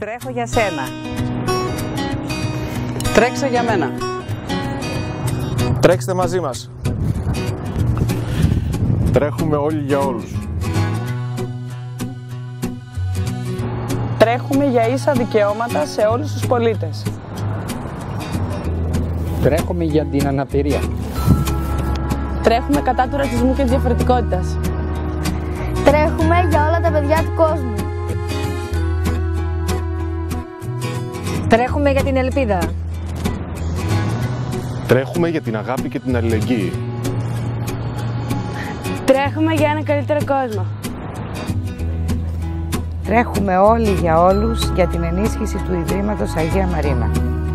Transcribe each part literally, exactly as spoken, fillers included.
Τρέχω για σένα. Τρέξε για μένα. Τρέξτε μαζί μας. Τρέχουμε όλοι για όλους. Τρέχουμε για ίσα δικαιώματα σε όλους τους πολίτες. Τρέχουμε για την αναπηρία. Τρέχουμε κατά του ρατσισμού και της διαφορετικότητας. Τρέχουμε για όλα τα παιδιά του κόσμου. Τρέχουμε για την ελπίδα. Τρέχουμε για την αγάπη και την αλληλεγγύη. Τρέχουμε για ένα καλύτερο κόσμο. Τρέχουμε όλοι για όλους για την ενίσχυση του Ιδρύματος Αγία Μαρίνα.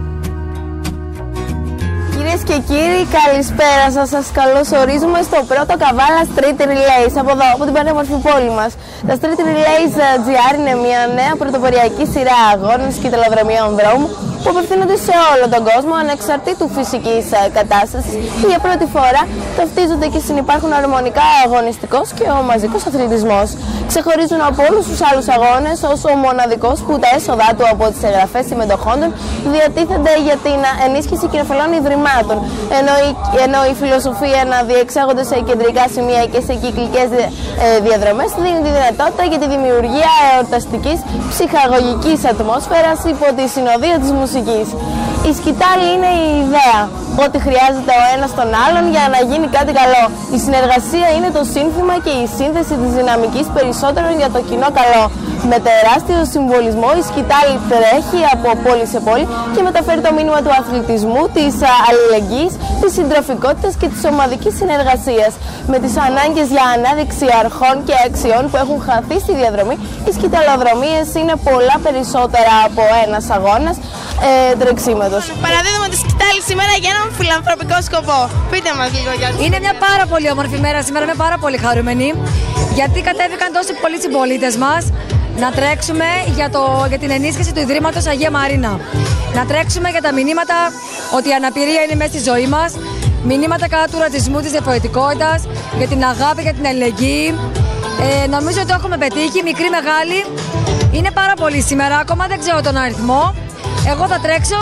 Κυρίες και κύριοι, καλησπέρα σας. Σας καλωσορίζουμε στο πρώτο Καβάλα Street Relays από εδώ, από την πανέμορφη πόλη μας. Τα Street Relays τζι αρ είναι μια νέα πρωτοποριακή σειρά αγώνων και τελοδρομιών δρόμου που απευθύνονται σε όλο τον κόσμο ανεξαρτήτου φυσικής κατάστασης και για πρώτη φορά ταυτίζονται και συνυπάρχουν αρμονικά ο αγωνιστικός και ο μαζικός αθλητισμός. Ξεχωρίζουν από όλους τους άλλους αγώνες ως ο μοναδικός που τα έσοδα του από τις εγγραφές συμμετοχών διατίθενται για την ενίσχυση κοινοφελών ιδρυμάτων, ενώ η, ενώ η φιλοσοφία να διεξάγονται σε κεντρικά σημεία και σε κυκλικές διαδρομές δίνει τη δυνατότητα για τη δημιουργία εορταστικής ψυχαγωγικής ατμόσφαιρας υπό τη συνοδεία της μουσικής. Η σκητάλη είναι η ιδέα, ότι χρειάζεται ο ένας τον άλλον για να γίνει κάτι καλό. Η συνεργασία είναι το σύνθημα και η σύνθεση της δυναμικής περισσότερων για το κοινό καλό. Με τεράστιο συμβολισμό η σκητάλη τρέχει από πόλη σε πόλη και μεταφέρει το μήνυμα του αθλητισμού, της αλληλεγγύης, της συντροφικότητας και της ομαδικής συνεργασίας. Με τις ανάγκες για ανάδειξη αρχών και αξιών που έχουν χαθεί στη διαδρομή, οι σκηταλοδρομίες είναι πολλά περισσότερα από ένας αγώνας ε, τρεξίματος. Παραδίδουμε τη σκητάλη σήμερα για έναν φιλανθρωπικό σκοπό. Πείτε μας λίγο για αυτό. Είναι μια πάρα πολύ όμορφη μέρα σήμερα, είμαι πάρα πολύ χαρούμενη γιατί κατέβηκαν τόσοι πολλοί συμπολίτες μας να τρέξουμε για, το, για την ενίσχυση του Ιδρύματος Αγία Μαρίνα. Να τρέξουμε για τα μηνύματα ότι η αναπηρία είναι μέσα στη ζωή μας, μηνύματα κατά του ρατσισμού, της διαφορετικότητας, για την αγάπη, για την αλληλεγγύη. Ε, νομίζω ότι το έχουμε πετύχει, μικρή, μεγάλη. Είναι πάρα πολύ σήμερα, ακόμα δεν ξέρω τον αριθμό. Εγώ θα τρέξω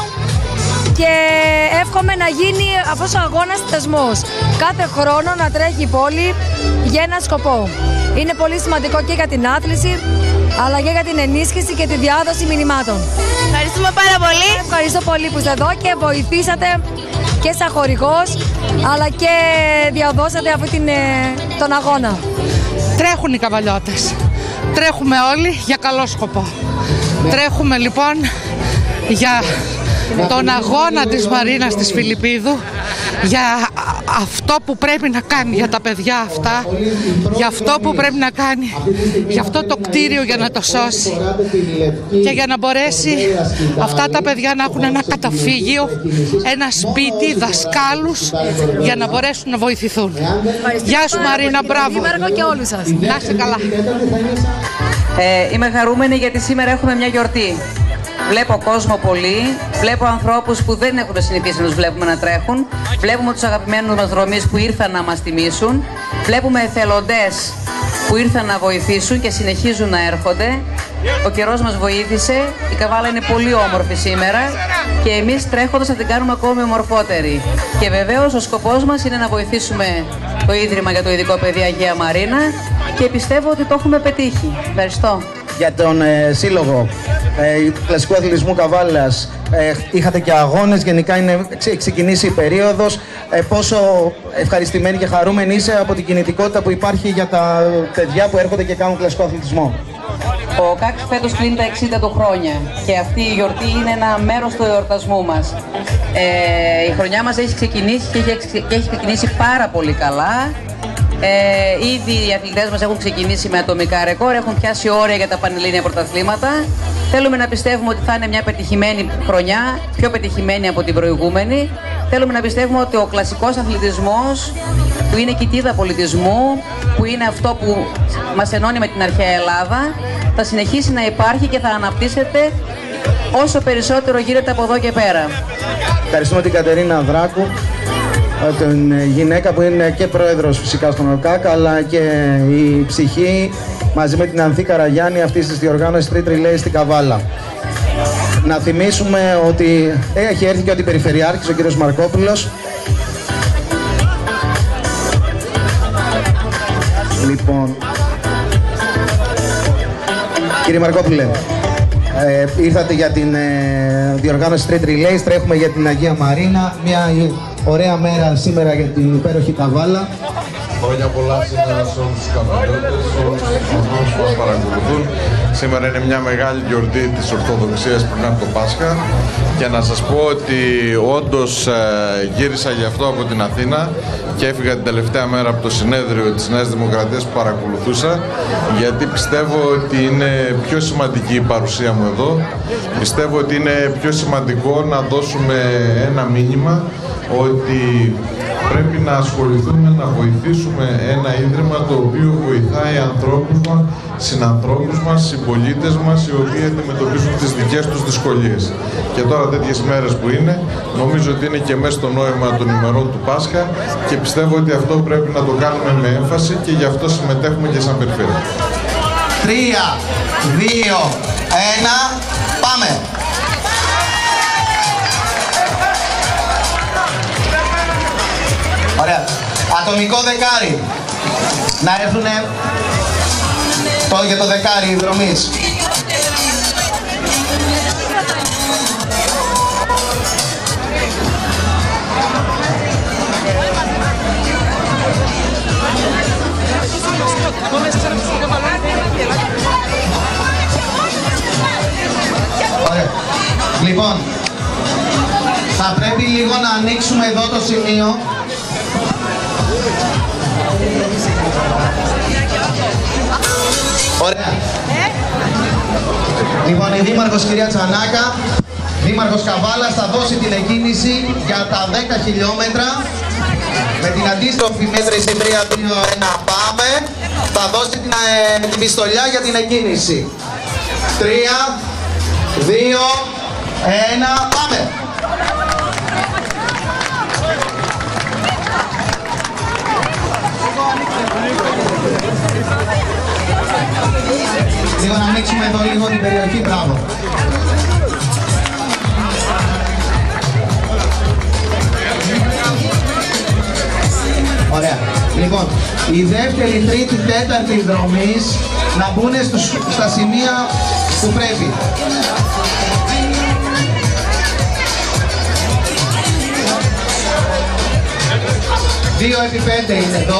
και εύχομαι να γίνει αυτός ο αγώνας θεσμός. Κάθε χρόνο να τρέχει η πόλη για ένα σκοπό. Είναι πολύ σημαντικό και για την άθληση, αλλά και για την ενίσχυση και τη διάδοση μηνυμάτων. Ευχαριστούμε πάρα πολύ. Ευχαριστώ πολύ που είστε εδώ και βοηθήσατε και σαν χορηγός, αλλά και διαδώσατε αυτή την, τον αγώνα. Τρέχουν οι καβαλιώτες. Τρέχουμε όλοι για καλό σκοπό. Τρέχουμε λοιπόν για τον αγώνα της Μαρίνας της Φιλιππίδου, για αυτό που πρέπει να κάνει για τα παιδιά αυτά, για αυτό που πρέπει να κάνει για αυτό το κτίριο για να το σώσει και για να μπορέσει αυτά τα παιδιά να έχουν ένα καταφύγιο, ένα σπίτι, δασκάλους για να μπορέσουν να βοηθηθούν. Γεια σου Μαρίνα, μπράβο. Και όλους σας. Να είστε καλά. Ε, είμαι χαρούμενη γιατί σήμερα έχουμε μια γιορτή. Βλέπω κόσμο πολύ, βλέπω ανθρώπους που δεν έχουν συνηθίσει να τους βλέπουμε να τρέχουν, βλέπουμε τους αγαπημένους μας δρομείς που ήρθαν να μας τιμήσουν, βλέπουμε εθελοντές που ήρθαν να βοηθήσουν και συνεχίζουν να έρχονται. Ο καιρός μας βοήθησε, η Καβάλα είναι πολύ όμορφη σήμερα και εμείς τρέχοντας θα την κάνουμε ακόμη ομορφότερη. Και βεβαίως ο σκοπός μας είναι να βοηθήσουμε το Ίδρυμα για το Ειδικό Παιδί Αγία Μαρίνα και πιστεύω ότι το έχουμε πετύχει. Ευχαριστώ. Για τον ε, Σύλλογο ε, Κλασικού Αθλητισμού Καβάλας ε, είχατε και αγώνες, γενικά είναι ξε, ξεκινήσει η περίοδος. Ε, πόσο ευχαριστημένη και χαρούμενη είσαι από την κινητικότητα που υπάρχει για τα παιδιά που έρχονται και κάνουν κλασικό αθλητισμό? Ο ΚΑΚ φέτος κλείνει τα εξήντα του χρόνια και αυτή η γιορτή είναι ένα μέρος του εορτασμού μας. Ε, η χρονιά μας έχει ξεκινήσει και έχει, και έχει ξεκινήσει πάρα πολύ καλά. Ε, ήδη οι αθλητές μας έχουν ξεκινήσει με ατομικά ρεκόρ, έχουν πιάσει όρια για τα πανελλήνια πρωταθλήματα. Θέλουμε να πιστεύουμε ότι θα είναι μια πετυχημένη χρονιά, πιο πετυχημένη από την προηγούμενη. Θέλουμε να πιστεύουμε ότι ο κλασικός αθλητισμός, που είναι κοιτίδα πολιτισμού, που είναι αυτό που μας ενώνει με την αρχαία Ελλάδα, θα συνεχίσει να υπάρχει και θα αναπτύσσεται όσο περισσότερο γίνεται από εδώ και πέρα. Ευχαριστούμε την Κατερίνα Δράκου, την γυναίκα που είναι και πρόεδρος φυσικά στον ΟΚΑΚ, αλλά και η ψυχή μαζί με την Ανθή Καραγιάννη αυτής της διοργάνωσης Street Relays στην Καβάλα. Να θυμίσουμε ότι έχει έρθει και ο Αντιπεριφερειάρχης, ο κύριος Μαρκόπουλος. Λοιπόν, κύριε Μαρκόπουλε, ε, ήρθατε για την ε, διοργάνωση Street Relays, τρέχουμε για την Αγία Μαρίνα, μια ωραία μέρα σήμερα για την υπέροχη Καβάλα. Χρόνια πολλά σήμερα σε όλους τους καβαλιώτες, σε όλους τους ανθρώπους που μας παρακολουθούν. Σήμερα είναι μια μεγάλη γιορτή της Ορθοδοξίας πριν από το Πάσχα και να σας πω ότι όντως ε, γύρισα γι' αυτό από την Αθήνα και έφυγα την τελευταία μέρα από το συνέδριο της Νέας Δημοκρατίας που παρακολουθούσα, γιατί πιστεύω ότι είναι πιο σημαντική η παρουσία μου εδώ. Πιστεύω ότι είναι πιο σημαντικό να δώσουμε ένα μήνυμα ότι πρέπει να ασχοληθούμε, να βοηθήσουμε ένα ίδρυμα το οποίο βοηθάει ανθρώπους μας, συνανθρώπους μας, συμπολίτες μας, οι οποίοι αντιμετωπίζουν τις δικές τους δυσκολίες. Και τώρα τέτοιες μέρες που είναι, νομίζω ότι είναι και μέσα στο νόημα των ημερών του Πάσχα και πιστεύω ότι αυτό πρέπει να το κάνουμε με έμφαση και γι' αυτό συμμετέχουμε και σαν περιφέρεια. Τρία, δύο, ένα, πάμε! Ωραία. Ατομικό δεκάρι. Να έρθουνε το, για το δεκάρι οι δρομείς. Ωραία. Λοιπόν, θα πρέπει λίγο να ανοίξουμε εδώ το σημείο. Ωραία. Λοιπόν, η Δήμαρχος κυρία Τσανάκα, Δήμαρχος Καβάλας, θα δώσει την εκκίνηση για τα δέκα χιλιόμετρα με την αντίστροφη μέτρηση τρία δύο ένα πάμε. Θα δώσει την, ε, την πιστολιά για την εκκίνηση. τρία δύο ένα πάμε. Λίγο να ανοίξουμε εδώ λίγο την περιοχή, μπράβο. Ωραία. Λοιπόν, η δεύτερη, τρίτη, τέταρτη δρομής να μπουν στους, στα σημεία που πρέπει. Δύο επί πέντε είναι εδώ.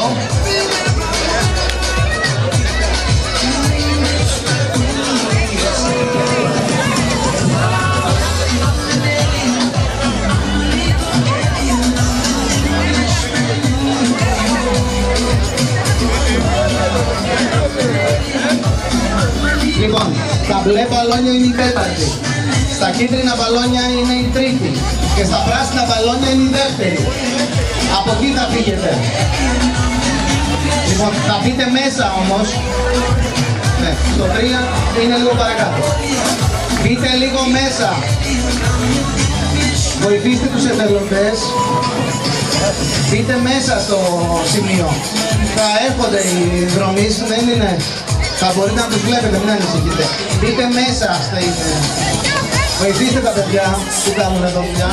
Λοιπόν, τα μπλε μπαλόνια είναι η τέταρτη, στα κίτρινα μπαλόνια είναι η τρίτη και στα πράσινα μπαλόνια είναι η δεύτερη. Από εκεί θα φύγετε. Λοιπόν, θα μπείτε μέσα όμως. Ναι, στο τρία είναι λίγο παρακάτω. Μπείτε λίγο μέσα. Βοηθήστε τους εθελοντές. Μπείτε μέσα στο σημείο. Θα έρχονται οι δρομείς, δεν είναι... Θα μπορείτε να τους βλέπετε, μην ανησυχείτε. Μπείτε μέσα στα είναι. Βοηθήστε τα παιδιά που κάνουν εδώ δουλειά.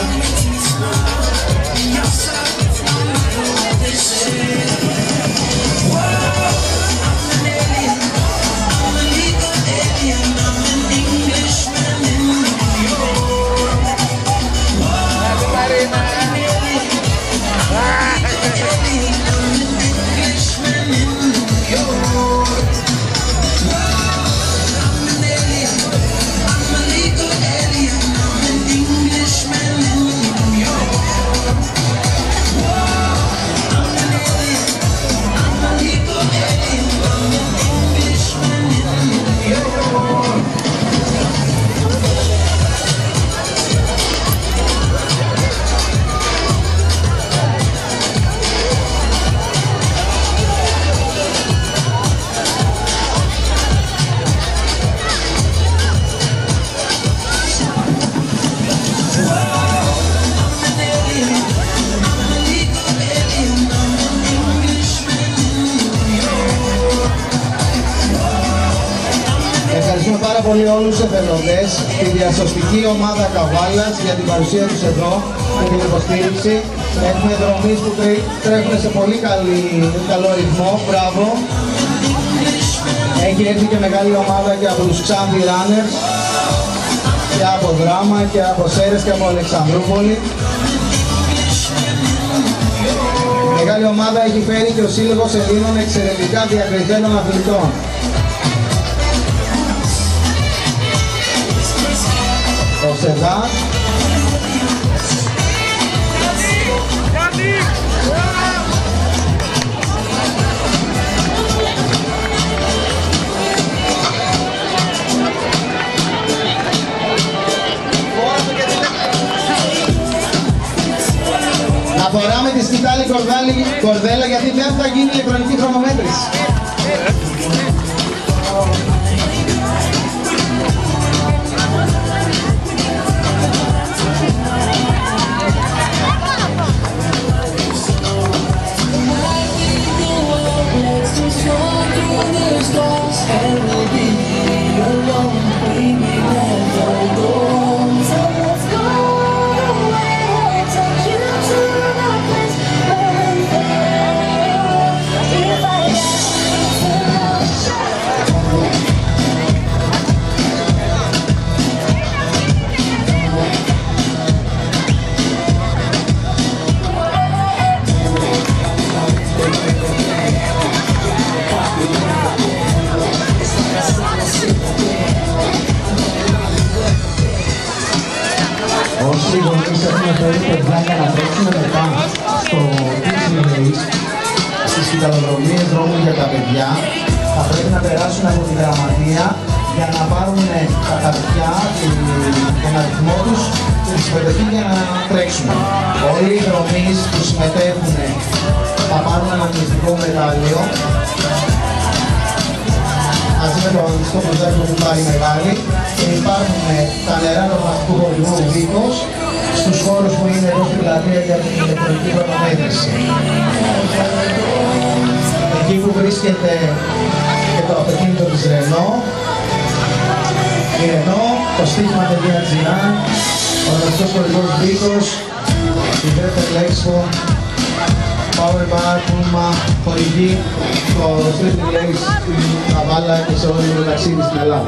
πολύ όλους τους εθελοντές, τη διασωστική ομάδα Καβάλας για την παρουσία τους εδώ και την υποστήριξη. Έχουμε δρομείς που τρέχουν σε πολύ καλή, καλό ρυθμό, μπράβο. Έχει έρθει και μεγάλη ομάδα και από τους Ξάνθη Runners και από Δράμα και από Σέρες και από Αλεξανδρούπολη. Μεγάλη ομάδα έχει φέρει και ο Σύλλογος Ελλήνων εξαιρετικά διακριθέντων αθλητών. Ο Σεδά. Να φοράμε τη σκητάλη κορδέλα γιατί δεν θα γίνει ηλεκτρονική χρονομέτρηση. Όσοι γονείς έχουν φέρει παιδιά για να τρέξουν μετά στο Disney Race, στις κυταλοδρομίες δρόμου για τα παιδιά, θα πρέπει να περάσουν από τη γραμματεία για να πάρουν τα χαρτιά, τον αριθμό τους και τη συμμετοχή για να τρέξουν. Όλοι οι δρομείς που συμμετέχουν θα πάρουν ένα αγωνιστικό μετάλλιο μαζί με το αγωνιστικό προζάκι που πάρει μεγάλη και υπάρχουν τα νερά του μαθητικού χωρισμού δίκος στους χώρους που είναι εδώ στην πλατεία για την ηλεκτρονική χρονομέτρηση. Εκεί που βρίσκεται και το αυτοκίνητο της Renault, η Renault, το stigma.gr, ο αγωνιστικός χωρισμός δίκος, η Verter Lexo, Power Bar, Puma, χορηγή, το Street Relay στην Καβάλα και σε όλο το ταξίδι στην Ελλάδα.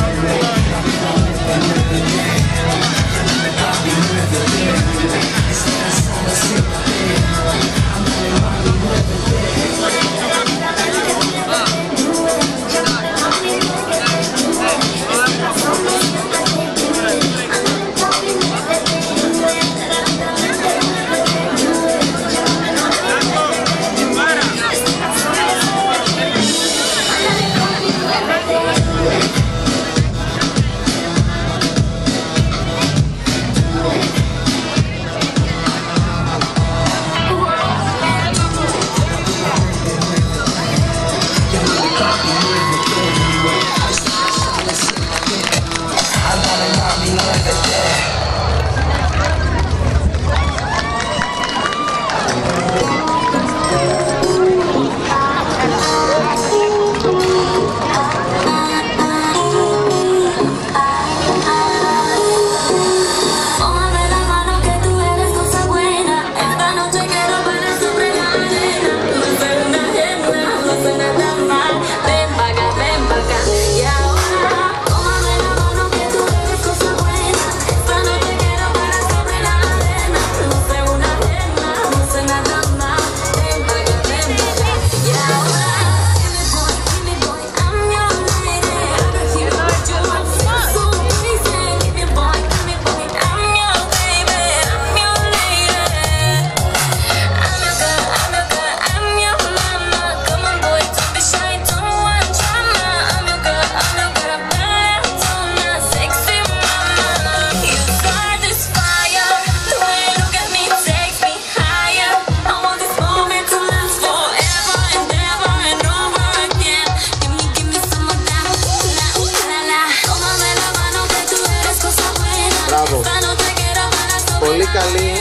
Πολύ καλή,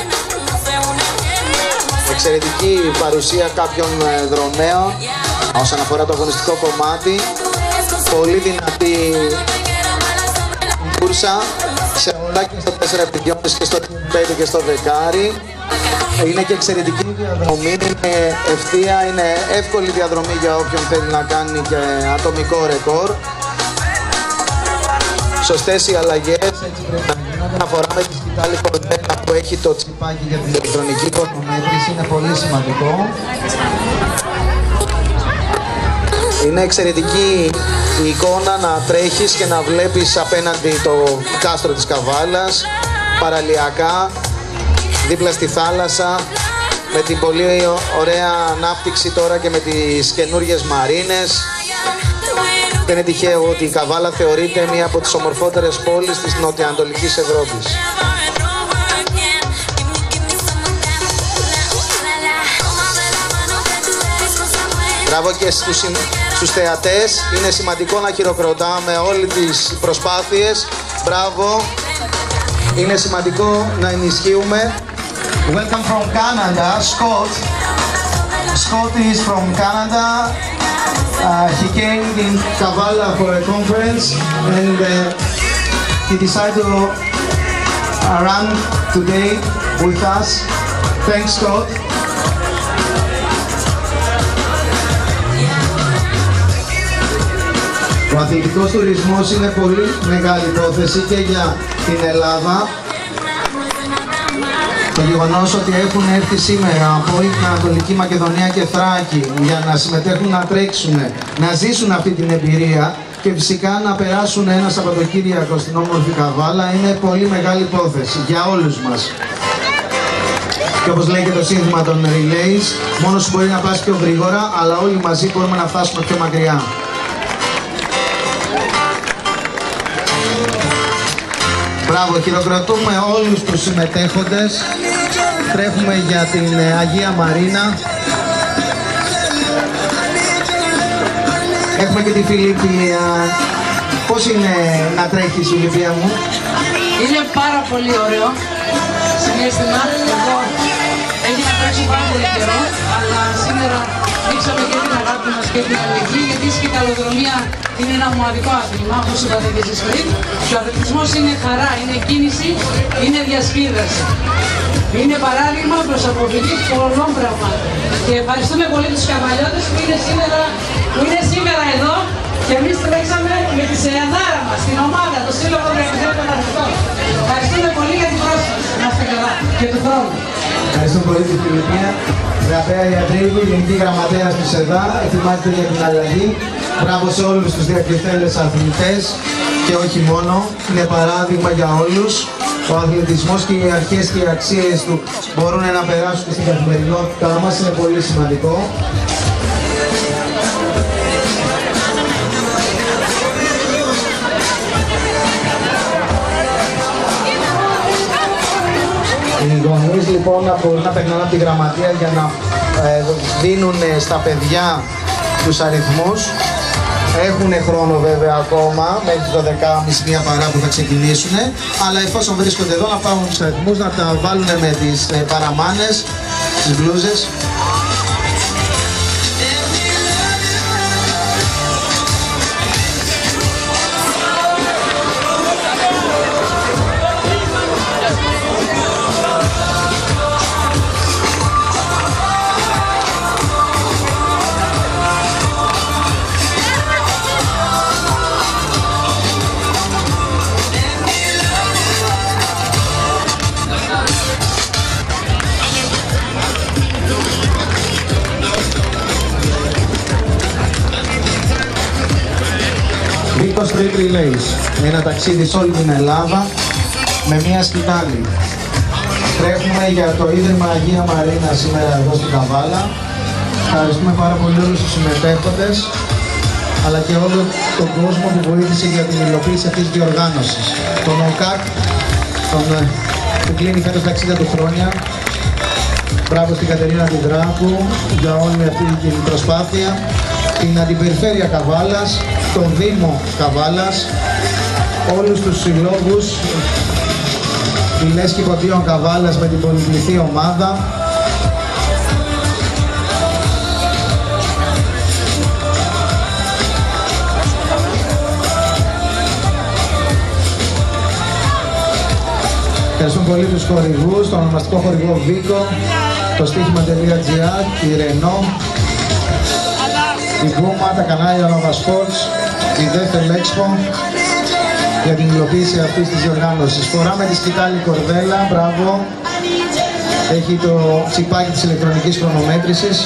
εξαιρετική παρουσία κάποιων δρομέων όσον αφορά το αγωνιστικό κομμάτι. Πολύ δυνατή κούρσα, σε όλα και στο τέσσερα επί δυόμισι και στο πέντε και στο δεκάρι. Είναι και εξαιρετική διαδρομή, είναι ευθεία, είναι εύκολη διαδρομή για όποιον θέλει να κάνει και ατομικό ρεκόρ. Σωστές οι αλλαγές, έτσι πρέπει να γίνονται. Αφορά με τη σκητάλη κορδέλα που έχει το τσιπάκι για την ηλεκτρονική χρονομέτρηση, είναι πολύ σημαντικό. Είναι εξαιρετική η εικόνα να τρέχεις και να βλέπεις απέναντι το κάστρο της Καβάλας, παραλιακά, δίπλα στη θάλασσα, με την πολύ ωραία ανάπτυξη τώρα και με τις καινούργιες μαρίνες. Δεν είναι τυχαίο ότι η Καβάλα θεωρείται μία από τις ομορφότερες πόλεις της νοτιοανατολικής Ευρώπης. Μπράβο και στους, στους θεατές, είναι σημαντικό να χειροκροτάμε όλες τις προσπάθειες. Μπράβο, είναι σημαντικό να ενισχύουμε. Welcome from Canada, Scott. Scott is from Canada. Uh, he came in Kavala for a conference and uh, he decided to uh, run today with us. Thanks, Scott. Ο αθλητικός τουρισμός είναι πολύ μεγάλη υπόθεση και για την Ελλάδα. Το γεγονός ότι έχουν έρθει σήμερα από όλη την Ανατολική Μακεδονία και Θράκη για να συμμετέχουν, να τρέξουν, να ζήσουν αυτή την εμπειρία και φυσικά να περάσουν ένα Σαββατοκύριακο στην όμορφη Καβάλα είναι πολύ μεγάλη υπόθεση για όλους μας. Και όπως λέει και το σύνθημα των relays, μόνος σου μπορεί να πας πιο γρήγορα, αλλά όλοι μαζί μπορούμε να φτάσουμε πιο μακριά. Μπράβο, χειροκροτούμε όλους τους συμμετέχοντες. Τρέχουμε για την Αγία Μαρίνα. Έχουμε και τη Φιλίππια. Πώς είναι να τρέχεις, Φιλίππια μου? Είναι πάρα πολύ ωραίο συναίσθημα. Εγώ έχει να τρέξω πάρα πολύ καιρό, αλλά σήμερα δείξαμε και την αγάπη μας και την αλληλεγγύη, γιατί η σκηταλοδρομία είναι ένα μοναδικό άθλημα, όπως είπατε και εσείς πριν. Και ο αθλητισμός είναι χαρά, είναι κίνηση, είναι διασκέδαση. Είναι παράδειγμα προς αποφυγή πολλών πραγμάτων. Και ευχαριστούμε πολύ τους καβαλιώτες που είναι σήμερα, που είναι σήμερα εδώ και εμείς τρέξαμε με τη σεαδάρα μας, την ομάδα, το Σύλλογο Βρετανικών Αθλητών. Ευχαριστούμε πολύ για την πρόσφαση. Να είστε καλά και του χρόνου. Ευχαριστούμε πολύ τη Φιλιππία. Γραφέα Ιατρίδου, Γενική Γραμματέας της ΕΔΑ, ετοιμάζεται για την αλλαγή. Μπράβο σε όλους τους διακριθέντες αθλητές και όχι μόνο. Είναι παράδειγμα για όλους. Ο αθλητισμός και οι αρχές και οι αξίες του μπορούν να περάσουν και στην καθημερινότητά μας. Είναι πολύ σημαντικό. Οι γονείς λοιπόν να μπορούν να περνάνε από τη γραμματεία για να ε, δίνουν στα παιδιά τους αριθμούς. Έχουν χρόνο βέβαια ακόμα, μέχρι το δεκάμιση μία παρά που θα ξεκινήσουν, αλλά εφόσον βρίσκονται εδώ να πάρουν τους αριθμούς, να τα βάλουν με τις ε, παραμάνες, τις μπλούζες. Street Relays, ένα ταξίδι σε όλη την Ελλάδα με μία σκητάλη. Τρέχουμε για το Ίδρυμα Αγία Μαρίνα σήμερα εδώ στην Καβάλα. Ευχαριστούμε πάρα πολύ όλους τους συμμετέχοντες, αλλά και όλο τον κόσμο που βοήθησε για την υλοποίηση αυτής της διοργάνωσης. Τον ΟΚΑΚ, τον, που κλείνει φέτος τα εξήντα του χρόνια. Μπράβο στην Κατερίνα Τιδράκου για όλη αυτή την προσπάθεια. Την Αντιπεριφέρεια Καβάλας, τον Δήμο Καβάλας, όλους τους συλλόγους, τη Λέσχη Ποτίων Καβάλας με την πολυπληθή ομάδα. Ευχαριστούμε πολύ τους χορηγούς, τον ονομαστικό χορηγό Βίκο, το στοίχημα.gr, τη Renault, την Puma, τα κανάλια Nova Sports, τη Death Expo για την υλοποίηση αυτής της διοργάνωσης. Φοράμε τη σκητάλη κορδέλα, μπράβο. Έχει το τσιπάκι της ηλεκτρονικής χρονομέτρησης.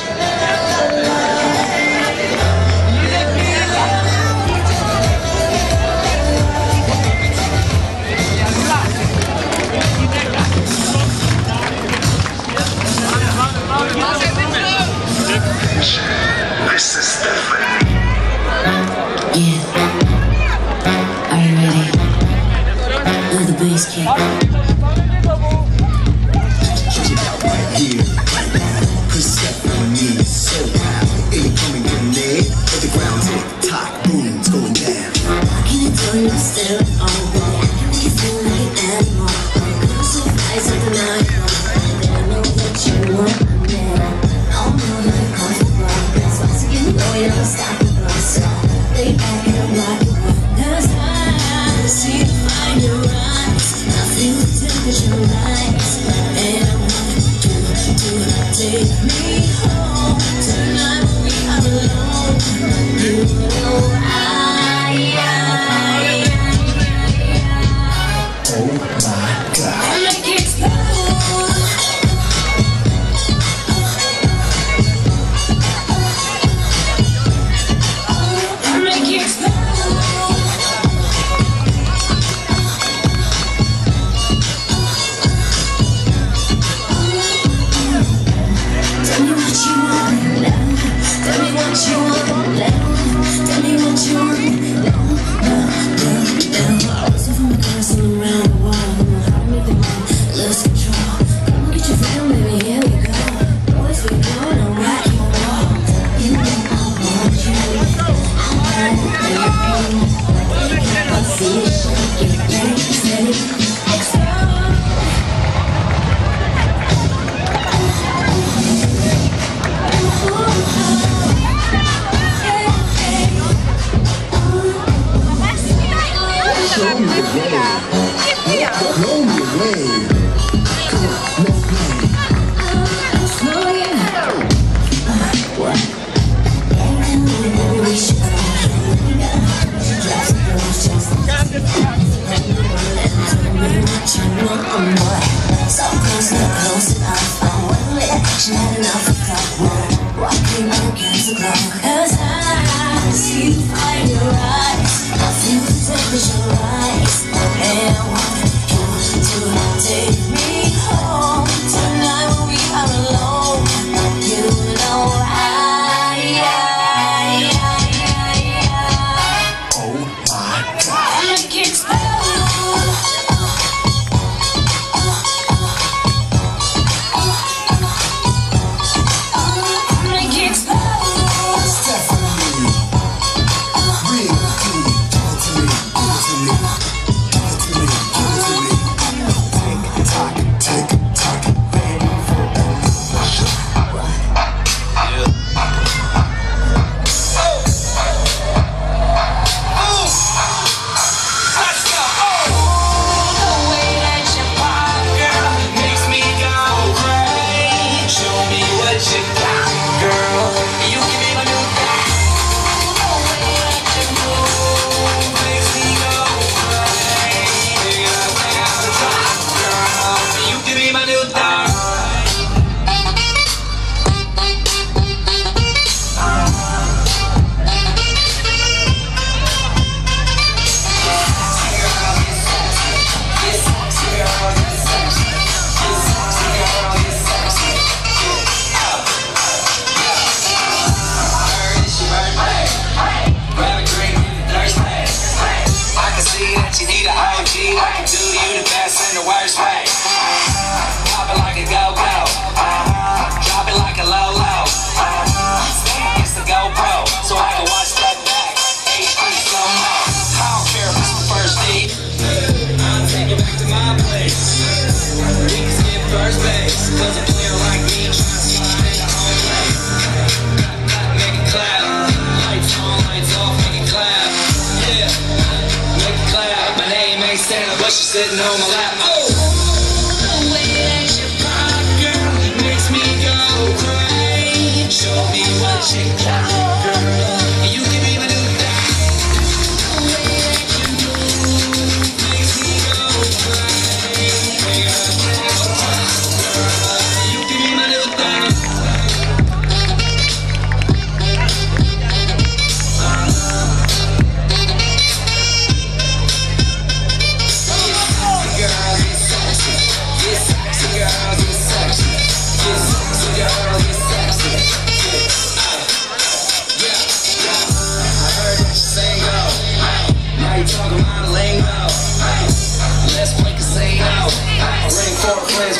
Sitting on my lap. Oh.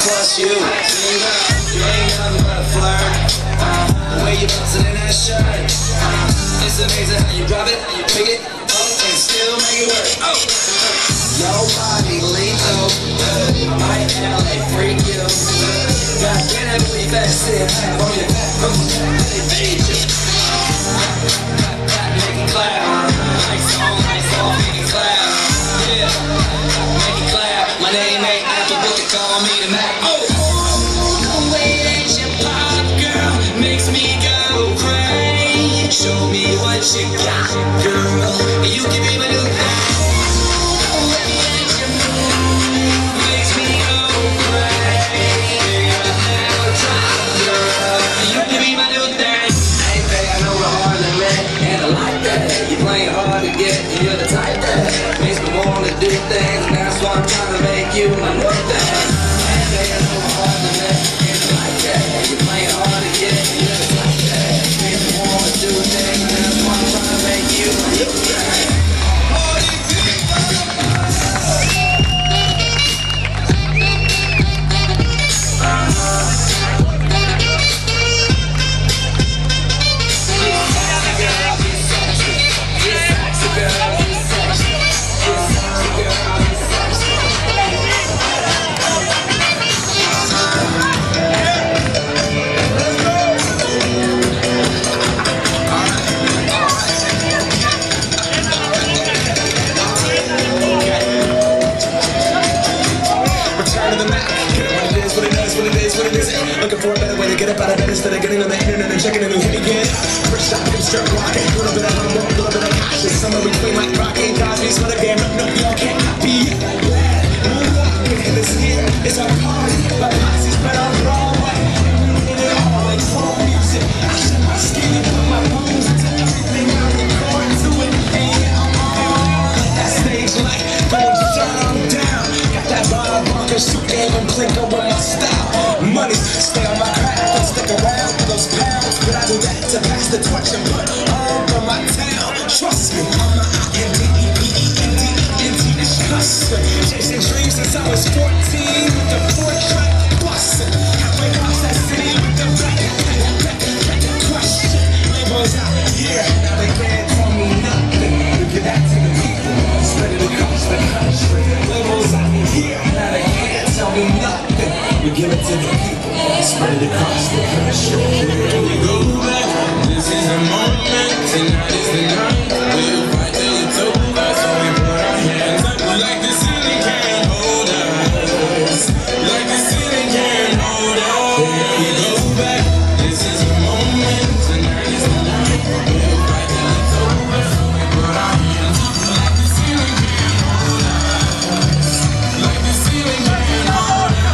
plus you. You ain't nothing but a flirt. The way you bounce it in that shirt. It's amazing how you drop it, how you pick it up and still make it work. Oh, your body lethal. I might L A freak you. Got get that booty fast and have on your back. They feed you. Make it clap. Nice on, nice off, make it clap. Yeah, make it clap. My name ain't Apple, but they call me the Mac. Oh, the way that you pop, girl, makes me go crazy. Show me what you got, girl. You can be my new thing. The way that you move makes me go crazy. Now drop, girl. You can be my new thing. I ain't think I know the hard limit, and I like that. You playing hard to get, and you're the type that makes me wanna do things, and that's why I'm trying to make you my new thing. I ain't think I know the hard limit, and I like that. You playing hard to get, and you're the type that makes me wanna do things, and that's why I'm trying to make you my new thing. Looking for a better way to get up out of bed instead of getting on the internet and checking a new hit again. First shot, get straight rocking. A little bit of humble, a little bit of cautious. Somewhere between like Rocky and Cosby's for the game. No, y'all can't copy it. Moonwalking, and this here is our party. My posse's been on Broadway. We need it all like soul music. I shed my skin and put my bones into everything I record to it. And yeah, I'm on that stage light. Going to turn on down. Got that Bob Barker suit game and clink over my style. Money, stay on my craft and stick around for those pounds. But I do that to pass the torch and put on for my town. Trust me, I'm not I N D E P E N D E N T disgusting. Chasing dreams since I was fourteen with the four-track bustin'. Halfway across that city with the back, back, back, question. Labels out here, now they can't tell me nothing. We give that to the people, spread it across the country. Labels out here, now they can't tell me nothing. We give it to the people, spread it across the country. Here we go back, this is the moment, tonight is the night. We'll fight till it's over, so we put our hands up. Like the ceiling can't hold us, like the ceiling can't hold us. Here we go back, this is the moment, tonight is the night. We'll fight till it's over, so we put our hands up. Like the ceiling can't hold us, like the ceiling can't hold us.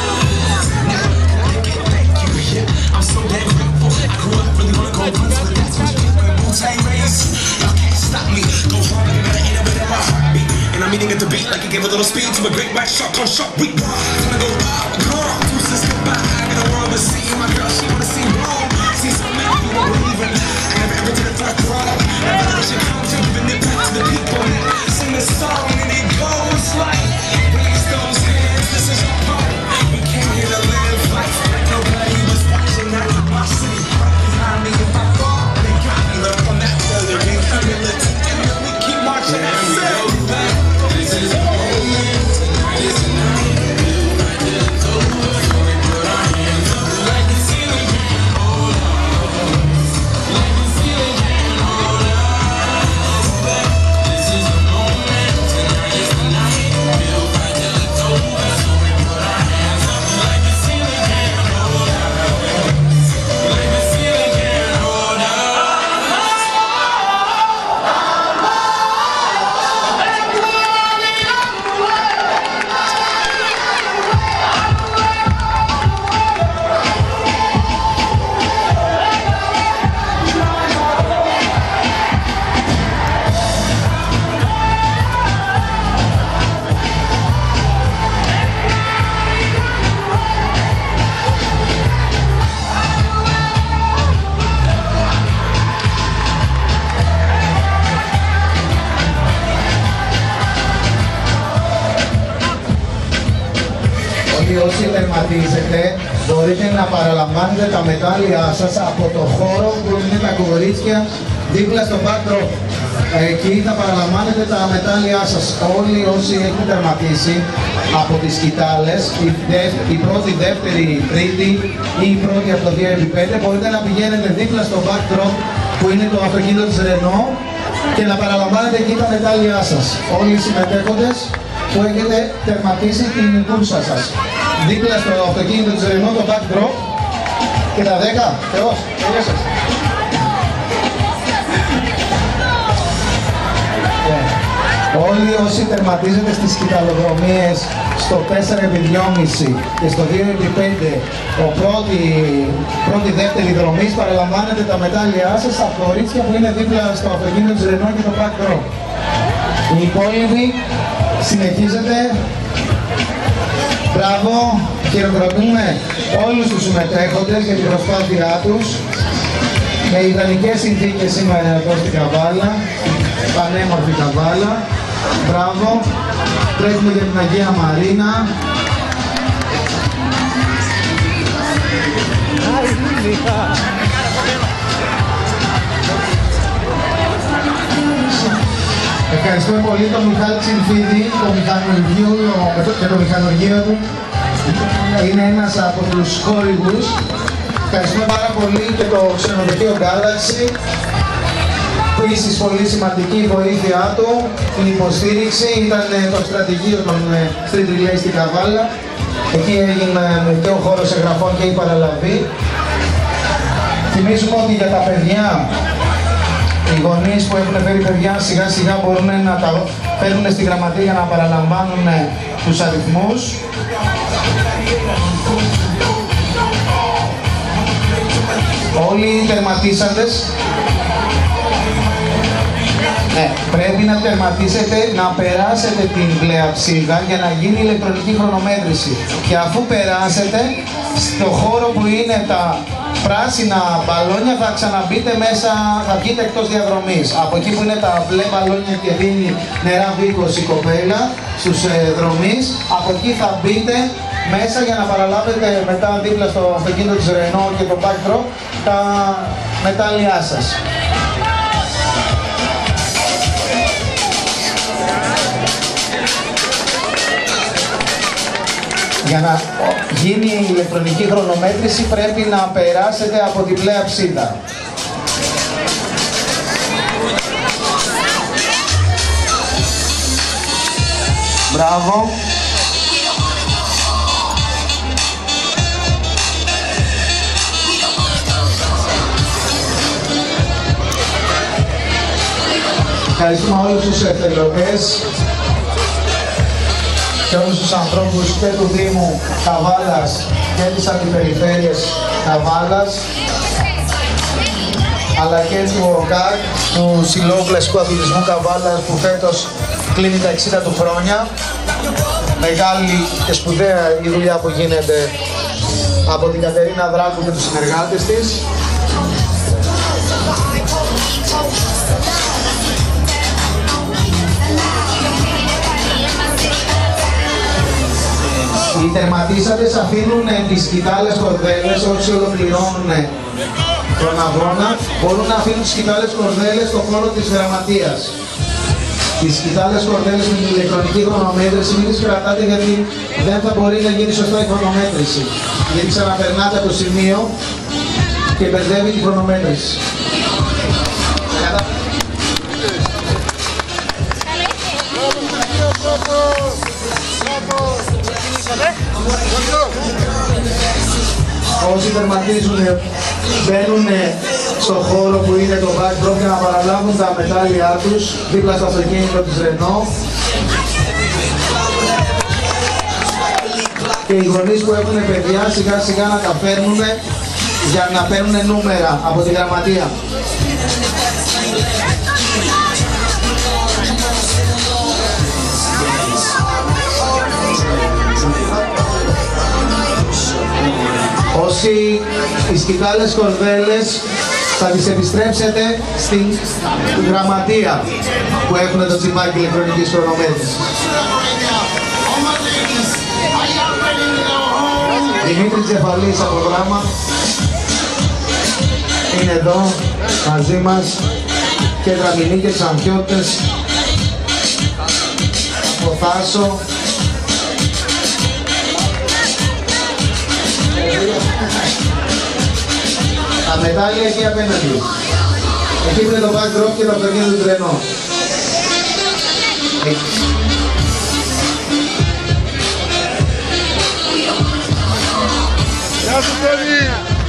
I'm so damn grateful. I grew up really wanna go runs, but that's what you get with Wu-Tang race. Y'all can't stop me. Go hard, like I gotta eat it with my heartbeat. And I'm eating at the beat like it gave a little speed to a great white shark on shark week. It's gonna go up, girl. Two sisters goodbye. I got a world to see. My girl, she wanna see Rome. See so many people believing. I never ever did a first product. Revelation comes to giving it back to the people. Sing this song and it goes like, raise those hands. This is our part. We came here to live life. Nobody was watching. I keep my city right behind me. If I fall, they got me. Learn from that failure. Being humility. And then we keep marching. This is the moment. Tonight is the night. We'll fight till it's over. So we put our ότι όσοι τερματίζετε μπορείτε να παραλαμβάνετε τα μετάλλια σας από το χώρο που είναι τα κορίτσια δίπλα στο backdrop. Εκεί θα παραλαμβάνετε τα μετάλλια σας. Όλοι όσοι έχουν τερματίσει από τις σκητάλες, η, δευ, η πρώτη, η δεύτερη, η τρίτη ή η πρώτη από το δύο επί πέντε, μπορείτε να πηγαίνετε δίπλα στο backdrop που είναι το αυτοκίνητο της Renault και να παραλαμβάνετε εκεί τα μετάλλια σας. Όλοι οι συμμετέχοντες που έχετε τερματίσει την κούρσα σας. Δίπλα στο αυτοκίνητο της Renault το backdrop και τα δέκα. Θεός, τελειώσες. Όλοι όσοι τερματίζετε στις σκηταλοδρομίες στο τέσσερα επί δυόμισι και στο δύο επί πέντε, ο πρώτη, πρώτη δεύτερη δρομής, παραλαμβάνετε τα μετάλλια σας στα κορίτσια που είναι δίπλα στο αυτοκίνητο της Renault και το backdrop. Οι υπόλοιποι συνεχίζετε. Μπράβο, χειροκροτούμε όλους τους συμμετέχοντες για την προσπάθειά τους. Με ιδανικές συνθήκες σήμερα εδώ στην Καβάλα, πανέμορφη Καβάλα. Μπράβο, τρέχουμε για την Αγία Μαρίνα. Ευχαριστούμε πολύ τον Μιχάλη Τσιμφίδη, το μηχανουργείο και το μηχανουργείο του. Είναι ένας από τους χορηγούς. Ευχαριστούμε πάρα πολύ και το ξενοδοχείο Galaxy. Επίσης πολύ σημαντική η βοήθειά του, η υποστήριξη, ήταν το στρατηγείο των Street Relay στην Καβάλα. Εκεί έγινε και ο χώρος εγγραφών και η παραλαβή. Θυμίζουμε ότι για τα παιδιά, οι γονείς που έχουν φέρει παιδιά σιγά σιγά μπορούν να τα φέρουν στη γραμματεία για να παραλαμβάνουν τους αριθμούς. Όλοι οι τερματίσαντες ναι, πρέπει να τερματίσετε, να περάσετε την μπλε ψήγα για να γίνει ηλεκτρονική χρονομέτρηση. Και αφού περάσετε, στο χώρο που είναι τα πράσινα μπαλόνια θα ξαναμπείτε μέσα, θα βγείτε εκτός διαδρομής. Από εκεί που είναι τα μπλε μπαλόνια και δίνει νερά βίκος η κοπέλα στους ε, δρομείς, από εκεί θα μπείτε μέσα για να παραλάβετε μετά δίπλα στο αυτοκίνητο της Renault και το backdrop τα μετάλλια σας. Για να γίνει η ηλεκτρονική χρονομέτρηση πρέπει να περάσετε από την μπλε αψίδα. Μπράβο. Ευχαριστούμε όλους τους εθελοντές και όλους τους ανθρώπους και του Δήμου Καβάλας και της Αντιπεριφέρειας Καβάλας, αλλά και του ΟΚΑΚ, του Συλλόγου Κλασικού Αθλητισμού Καβάλας, που φέτος κλείνει τα εξήντα του χρόνια. Μεγάλη και σπουδαία η δουλειά που γίνεται από την Κατερίνα Δράκου και τους συνεργάτες της. Οι τερματίσαντες αφήνουν τις σκητάλες κορδέλες όσοι ολοκληρώνουν τον αγώνα, μπορούν να αφήνουν τις σκητάλες κορδέλες στον χώρο της γραμματείας. Τις σκητάλες κορδέλες με την ηλεκτρονική χρονομέτρηση μην τις κρατάτε, γιατί δεν θα μπορεί να γίνει σωστά η χρονομέτρηση. Γιατί ξαναπερνάτε από το σημείο και μπερδεύει τη χρονομέτρηση. Όσοι τερματίζουν μπαίνουν στο χώρο που είναι το backdrop για να παραλάβουν τα μετάλλια τους δίπλα στο αυτοκίνητο της Renault. Και οι γονείς που έχουν παιδιά σιγά σιγά να τα φέρνουν για να παίρνουν νούμερα από τη γραμματεία. Όσοι οι σκητάλες κορδέλες θα τις επιστρέψετε στην γραμματεία που έχουν το τσιπάκι ηλεκτρονικής χρονομέτρησης. Δημήτρης Τζεφαλής από Δράμα είναι εδώ μαζί μας και Δραμηνοί και Ξαμπιώτες από Θάσο. Τα μετάλλια εκεί απέναντι. Εκεί είναι το backdrop και το αυτοκίνητο του τρενό. Γεια σου Τόνι!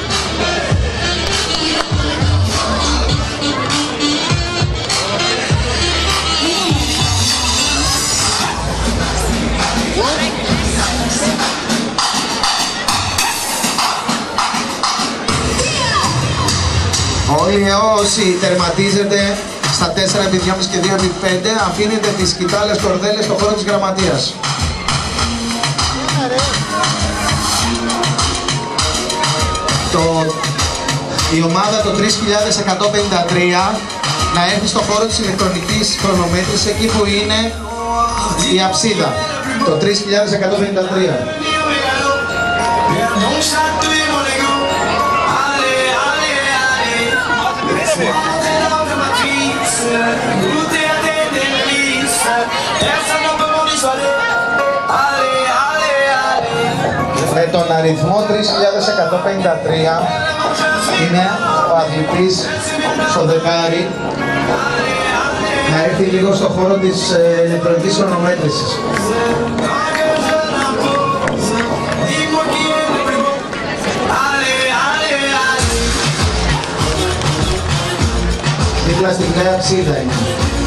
Όλοι όσοι τερματίζετε στα τέσσερα επί δυόμισι και δύο επί πέντε αφήνετε τις σκητάλες κορδέλες στον χώρο της γραμματείας. Το, η ομάδα το τρεις χιλιάδες εκατόν πενήντα τρία να έρθει στον χώρο της ηλεκτρονικής χρονομέτρησης εκεί που είναι η αψίδα. Το τρεις χιλιάδες εκατόν πενήντα τρία. Με τον αριθμό τρεις χιλιάδες εκατόν πενήντα τρία είναι ο αθλητής στο δεκάρι να έρθει λίγο στο χώρο της ε, ηλεκτρονικής χρονομέτρησης. Δίπλα στην νέα ψίδα είναι.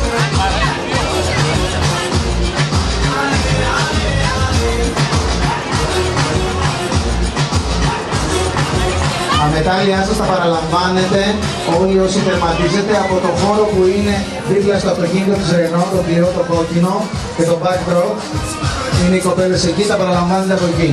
Τα μετάλλια σας τα παραλαμβάνετε όλοι όσοι τερματίζετε από το χώρο που είναι δίπλα στο αυτοκίνητο της Renault, το πληρό, το κόκκινο και το backdrop. Είναι οι κοπέλες εκεί, τα παραλαμβάνετε από εκεί.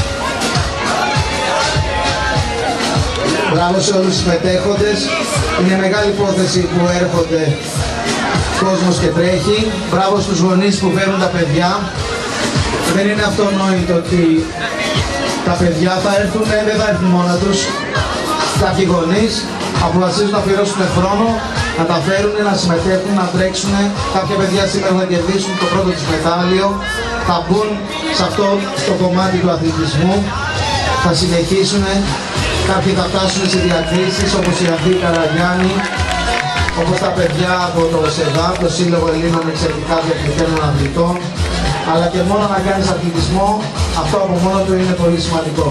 Μπράβο σε όλους τους συμμετέχοντες. Είναι μεγάλη υπόθεση που έρχονται κόσμος και τρέχει. Μπράβο στους γονείς που φέρουν τα παιδιά. Δεν είναι αυτονόητο ότι τα παιδιά θα έρθουν, δεν θα έρθουν μόνα τους. Κάποιοι γονείς αποφασίζουν να αφιερώσουν χρόνο, να τα φέρουν, να συμμετέχουν, να τρέξουν. Κάποια παιδιά σήμερα θα κερδίσουν το πρώτο τους μετάλλιο, θα μπουν σε αυτό το κομμάτι του αθλητισμού, θα συνεχίσουν. Κάποιοι θα φτάσουν σε διακρίσεις όπως η Ανθή Καραγιάννη, όπως τα παιδιά από το ΣΕΔΑΠ, το Σύλλογο Ελλήνων Εξαιρετικά Διακριθέντων Αθλητών. Αλλά και μόνο να κάνεις αθλητισμό, αυτό από μόνο του είναι πολύ σημαντικό.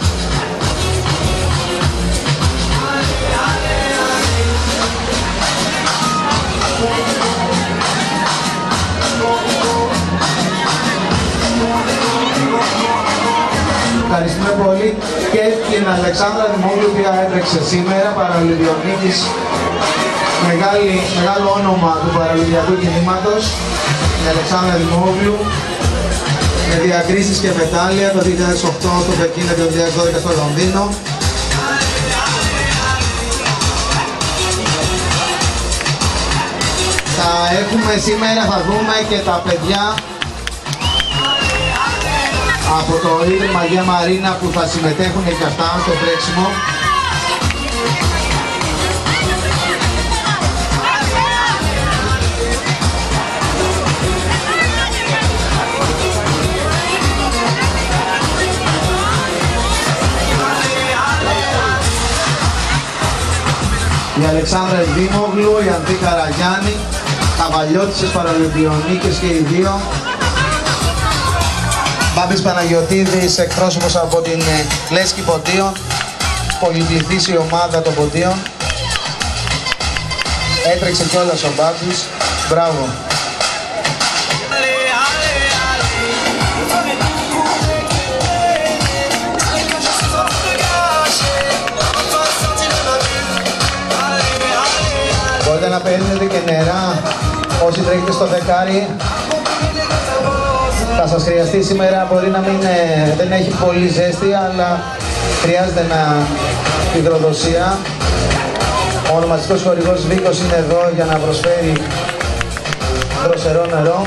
Ευχαριστούμε πολύ και την Αλεξάνδρα Δημόγλου που έτρεξε σήμερα, παραολυμπιονίκης, μεγάλο όνομα του παραολυμπιακού κινήματος, η Αλεξάνδρα Δημόγλου, με διακρίσεις και μετάλλια το δύο χιλιάδες οκτώ στο Πεκίνο και το δύο χιλιάδες δώδεκα στο Λονδίνο. Θα έχουμε σήμερα, θα δούμε και τα παιδιά από το Ίδρυμα Αγία Μαρίνα που θα συμμετέχουν και αυτά στο τρέξιμο. Η Αλεξάνδρα Δήμογλου, η Ανθή Καραγιάννη, καβαλιώτισσες παραολυμπιονίκες και οι δύο. Μπάμπης Παναγιωτίδης, εκπρόσωπος από την Λέσχη Ποντίων, πολυπληθής η ομάδα των Ποντίων. Έτρεξε κιόλας ο Μπάμπης, μπράβο. Μπορείτε να παίρνετε και νερά όσοι τρέχετε στο δεκάρι. Θα σας χρειαστεί σήμερα, μπορεί να μην ε, δεν έχει πολύ ζέστη, αλλά χρειάζεται να υδροδοσία. Ο ονομαστικός χορηγός Βίκος είναι εδώ για να προσφέρει δροσερό νερό.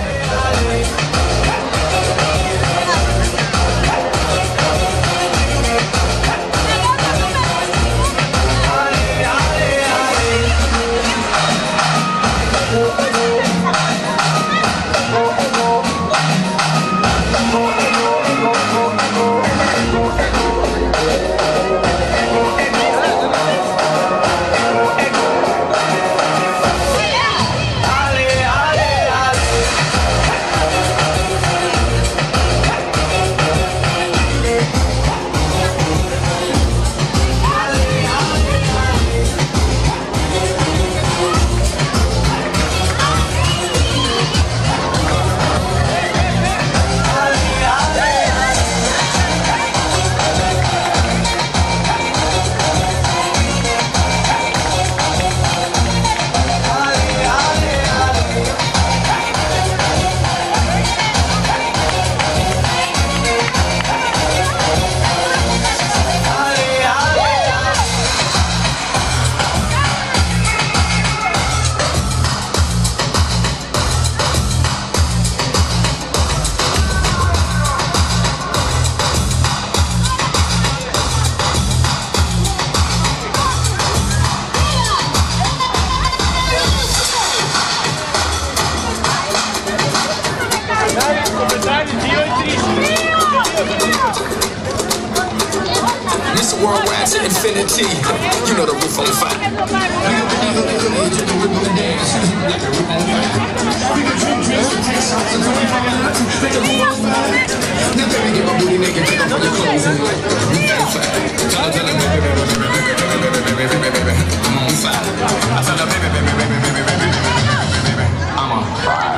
infinity. You know the roof on fire. Now baby, get my booty naked, take off all your clothes and like the roof on fire. Tell her, tell her, baby, baby, baby, baby, baby, baby, baby, I'm on fire. I tell her, baby, baby, baby, baby, baby, baby, baby, I'm on fire.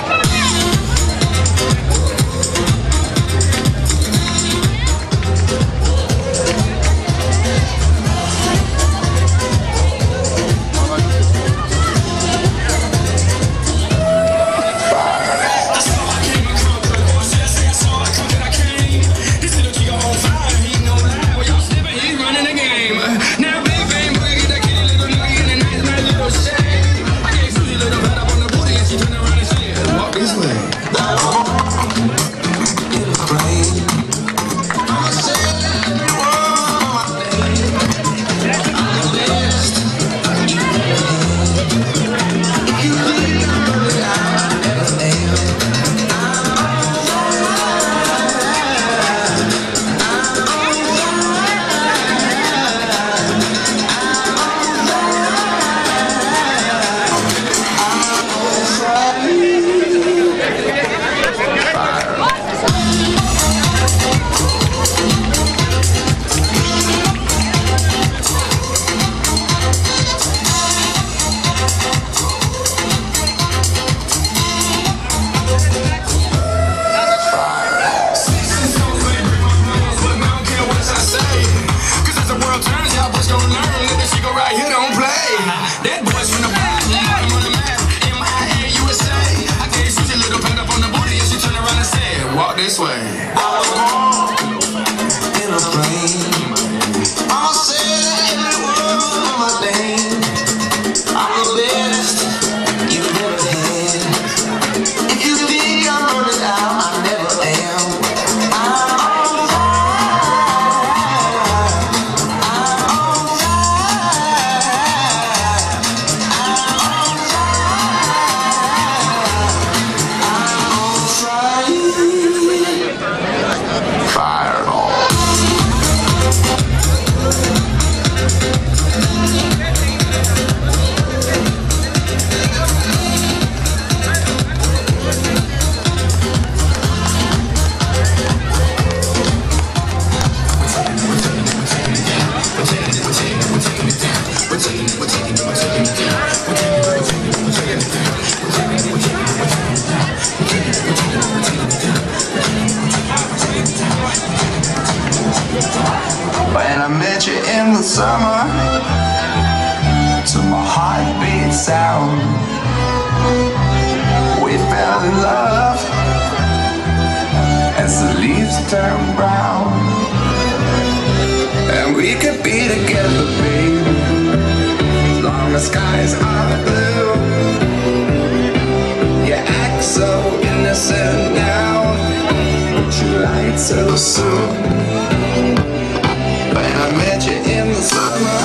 This way. I was born in a plane. I'ma say every word of my name. I'm the best you've never had. If you think I'm running out, I never am. I'm on fire. I'm on fire. I'm on fire. I'm on fire. Fireball. When I met you in the summer, to my heartbeat sound, we fell in love as the leaves turn brown. And we could be together, baby, as long as skies are blue. You act so innocent now, but you lied so soon. When I met you in the summer.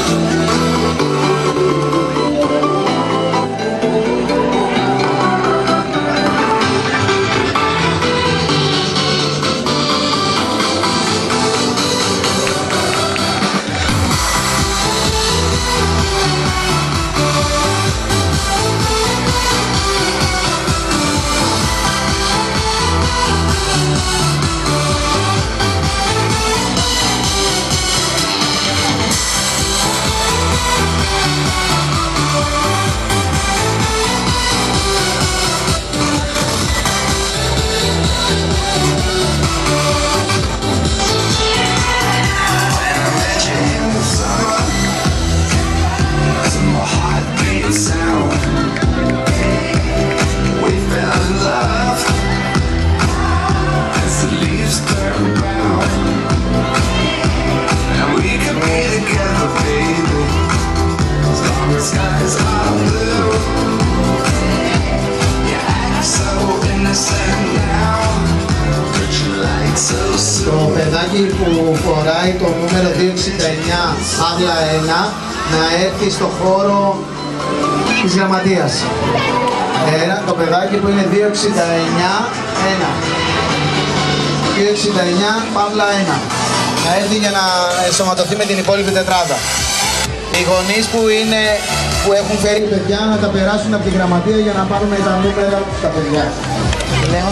Το παιδάκι που φοράει το νούμερο δύο εξήντα εννιά Παύλα ένα να έρθει στο χώρο της γραμματείας. Ένα, το παιδάκι που είναι δύο εξήντα εννιά ένα. δύο εξήντα εννιά Παύλα ένα. να έρθει για να ενσωματωθεί με την υπόλοιπη τετράδα. Οι γονείς που, είναι, που έχουν φέρει παιδιά να τα περάσουν από τη γραμματεία για να πάρουμε τα νούμερα στα παιδιά. Λέω.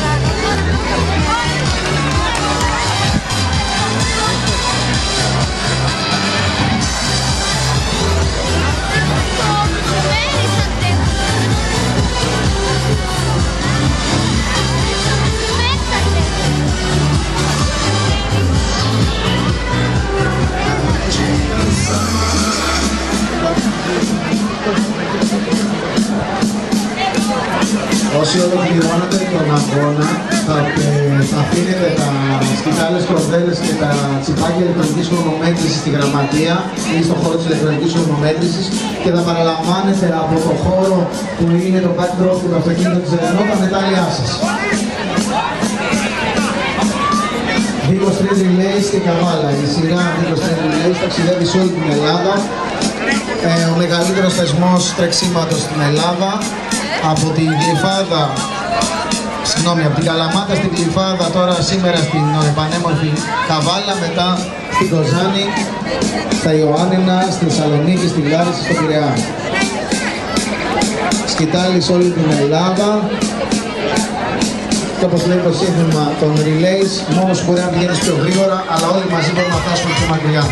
Όσοι ολοκληρώνετε τον αγώνα, θα, ε, θα αφήνετε τα σκητάλες κορδέλες και τα τσιπάκια ηλεκτρονικής χρονομέτρησης στη γραμματεία ή στον χώρο της ηλεκτρονικής χρονομέτρησης και θα παραλαμβάνετε από το χώρο που είναι το backdrop του αυτοκίνητου της Renault τα μετάλλια σας. Vigo Street Relays στην Καβάλα. Η σειρά Vigo Street Relays ταξιδεύει σε όλη την Ελλάδα. Ε, ο μεγαλύτερος θεσμός τρεξίματος στην Ελλάδα. Από την Γλυφάδα, συγγνώμη, από την Καλαμάτα στην Γλυφάδα, τώρα σήμερα στην πανέμορφη Καβάλα, μετά στην Κοζάνη, στα Ιωάννινα, στη Θεσσαλονίκη, στη Λάρισα, στο Πειραιά. Σκητάλη σε όλη την Ελλάδα. Και όπως λέει το σύνθημα των relays, μόνος μπορεί να πηγαίνεις πιο γρήγορα, αλλά όλοι μαζί μπορούμε να φτάσουμε πιο μακριά.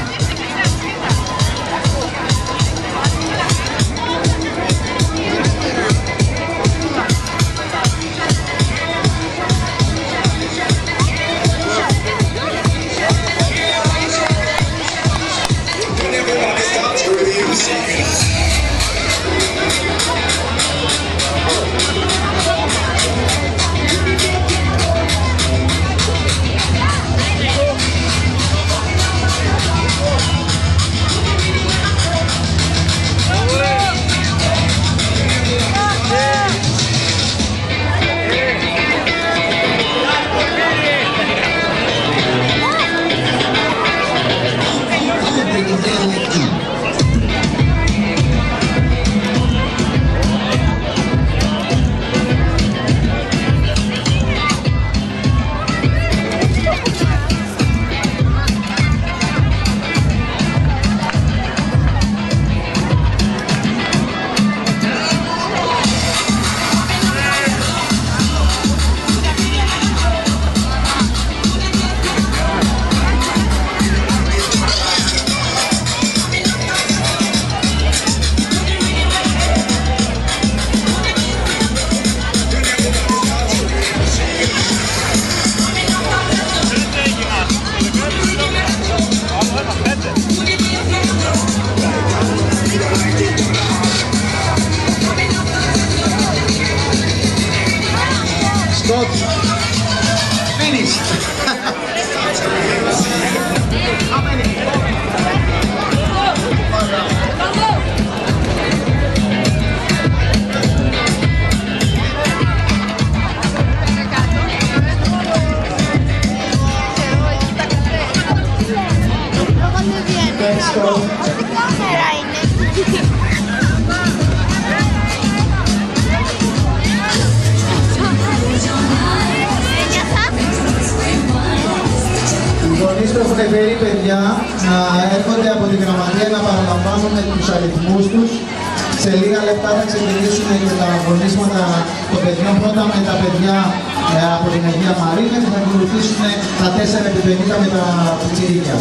Φέρει παιδιά να έρχονται από την γραμματεία να παραλαμβάνουν τους αριθμούς τους. Σε λίγα λεπτά θα ξεκινήσουμε και τα αγωνίσματα των παιδιών. Πρώτα με τα παιδιά από την Αγία Μαρίνα και θα ακολουθήσουν τα τέσσερα επί πενήντα με τα πιτσιρίκια.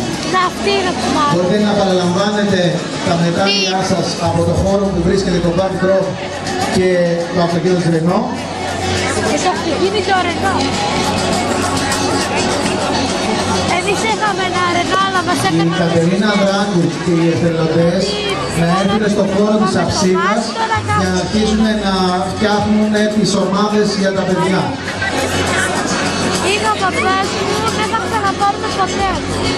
Μπορείτε να παραλαμβάνετε τα μετάλλια σας από το χώρο που βρίσκεται το backdrop και το αυτοκίνητο της Renault. Και το αυτοκίνητο Renault. Εμείς είχαμε ένα Renault, αλλά μας έκανε... Η Κατερίνα Δράκου και οι εθελοντές να έρθουν στον χώρο της Αψίδας για να αρχίσουν να φτιάχνουν τις ομάδες για τα παιδιά. Είναι ο παπάς μου, δεν θα ξαναπάρουμε ποτέ.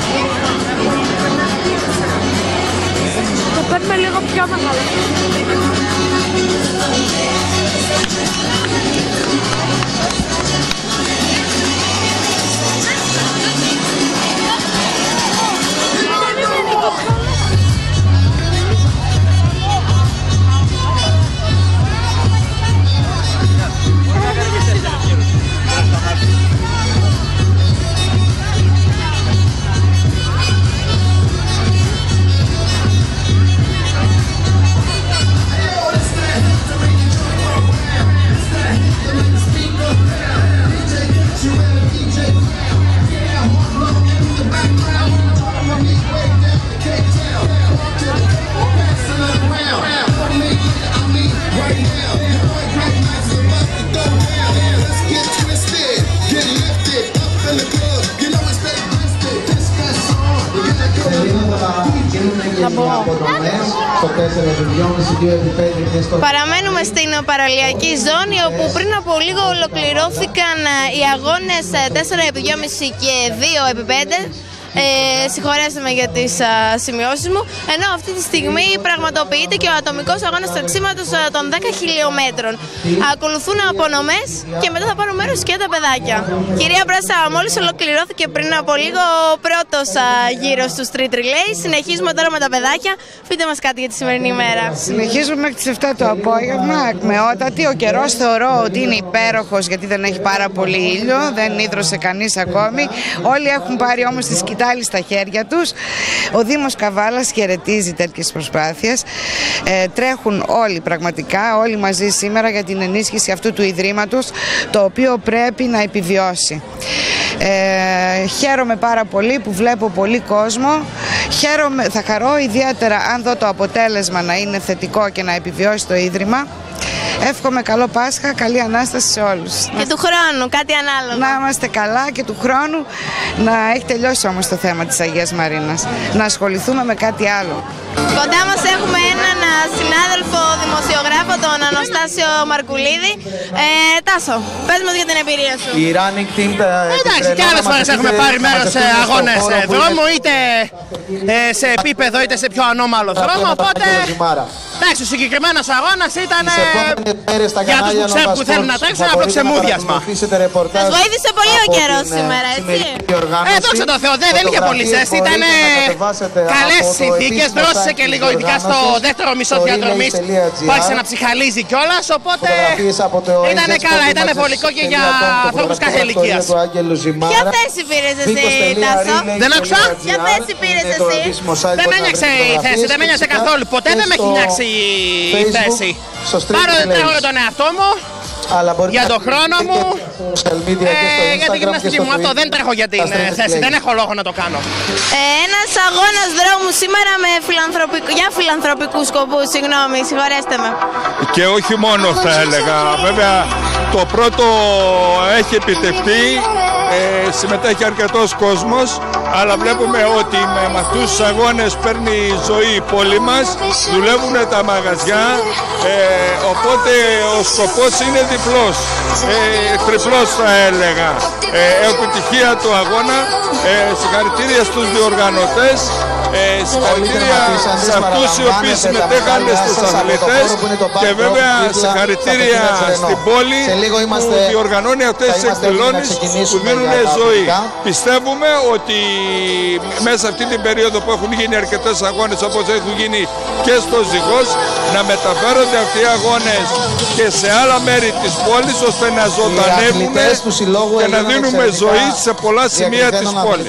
Το παίρνουμε λίγο πιο μεγάλο. Παραμένουμε στην παραλιακή ζώνη, όπου πριν από λίγο ολοκληρώθηκαν οι αγώνες τέσσερα επί δυόμισι και δύο επί πέντε. Ε, συγχωρέστε με για τις α, σημειώσεις μου. Ενώ αυτή τη στιγμή πραγματοποιείται και ο ατομικός αγώνας τρεξίματος των δέκα χιλιόμετρων. Ακολουθούν απονομές και μετά θα πάρουν μέρος και τα παιδάκια. Κυρία Πράσα, μόλις ολοκληρώθηκε πριν από λίγο ο πρώτος α, γύρος του street relay. Συνεχίζουμε τώρα με τα παιδάκια. Πείτε μας κάτι για τη σημερινή ημέρα. Συνεχίζουμε μέχρι τις εφτά το απόγευμα. Ακμεότατη. Ο καιρός θεωρώ ότι είναι υπέροχος, γιατί δεν έχει πάρα πολύ ήλιο. Δεν ίδρωσε κανείς ακόμη. Όλοι έχουν πάρει όμως τη σκητάλη στα χέρια τους. Ο Δήμος Καβάλας χαιρετίζει τέτοιες προσπάθειες. Ε, τρέχουν όλοι πραγματικά, όλοι μαζί σήμερα για την ενίσχυση αυτού του Ιδρύματος, το οποίο πρέπει να επιβιώσει. Ε, χαίρομαι πάρα πολύ που βλέπω πολύ κόσμο. Χαίρομαι, θα χαρώ ιδιαίτερα αν δω το αποτέλεσμα να είναι θετικό και να επιβιώσει το Ίδρυμα. Εύχομαι καλό Πάσχα, καλή Ανάσταση σε όλους. Και του χρόνου, κάτι ανάλογο. Να είμαστε καλά και του χρόνου να έχει τελειώσει όμως το θέμα της Αγίας Μαρίνας. Να ασχοληθούμε με κάτι άλλο. Κοντά μας έχουμε έναν συνάδελφο δημοσιογράφο, τον Αναστάσιο Μαρκουλίδη. Ε, Τάσο, πες μας για την εμπειρία σου. Η running team τα εντάξει, και άλλες φορές έχουμε πάρει μέρος σε αγώνες δρόμου, είτε ε, σε επίπεδο είτε σε πιο ανώμαλο δρόμο. Οπότε, εντάξει, ο συγκεκριμένος αγώνας ήταν για τους που ξέρουν που θέλουν να τρέξουν ένα απλό ξεμούδιασμα. Σας βοήθησε πολύ ο καιρός σήμερα, έτσι. Ε, δόξα τω Θεώ, δεν είχε πολύ ζέστη, ήταν καλές συνθήκες, δρόσησε και λίγο, ειδικά στο δεύτερο μισό διαδρομής που άρχισε να ψυχαλίζει κιόλας, οπότε ήταν καλά, ήταν βολικό και για ανθρώπους κάθε ηλικίας. Ποια θέση πήρες εσύ, Τάσο? Δεν άκουσα. Ποια θέση πήρες εσύ? Δεν με ένιωξε η θέση, δεν με ένιωξε καθόλου, ποτέ δεν με έχει νιάξει η θέση. Πάρω δεν τρέχω για τον εαυτό μου, για τον χρόνο μου, ε, για την γυμναστική μου. Αυτό δεν τρέχω για την θέση, δεν έχω λόγο να το κάνω. Ε, ένας αγώνας δρόμου σήμερα με φιλανθρωπικ... για φιλανθρωπικούς σκοπούς, συγγνώμη, συγχωρέστε με. Και όχι μόνο θα έλεγα, βέβαια το πρώτο έχει επιτευχθεί, ε, συμμετέχει αρκετός κόσμος, αλλά βλέπουμε ότι με αυτούς τους αγώνες παίρνει ζωή η πόλη μας, δουλεύουν τα μαγαζιά, ε, οπότε ο σκοπός είναι διπλός, ε, τριπλός θα έλεγα. Ε, επιτυχία του αγώνα, ε, συγχαρητήρια στους διοργανωτές, ε, συγχαρητήρια σε αυτούς οι οποίοι συμμετέχαν στους αθλητές και βέβαια συγχαρητήρια στην πόλη που διοργανώνει αυτές τις εκδηλώσεις που δίνουν ζωή. Πιστεύουμε ότι μέσα αυτή την περίοδο που έχουν γίνει αρκετές αγώνες όπως έχουν γίνει και στο Ζυγός, να μεταφέρονται αυτοί οι αγώνες και σε άλλα μέρη της πόλης ώστε να ζωντανεύουν και να δίνουμε ζωή σε πολλά σημεία της πόλης.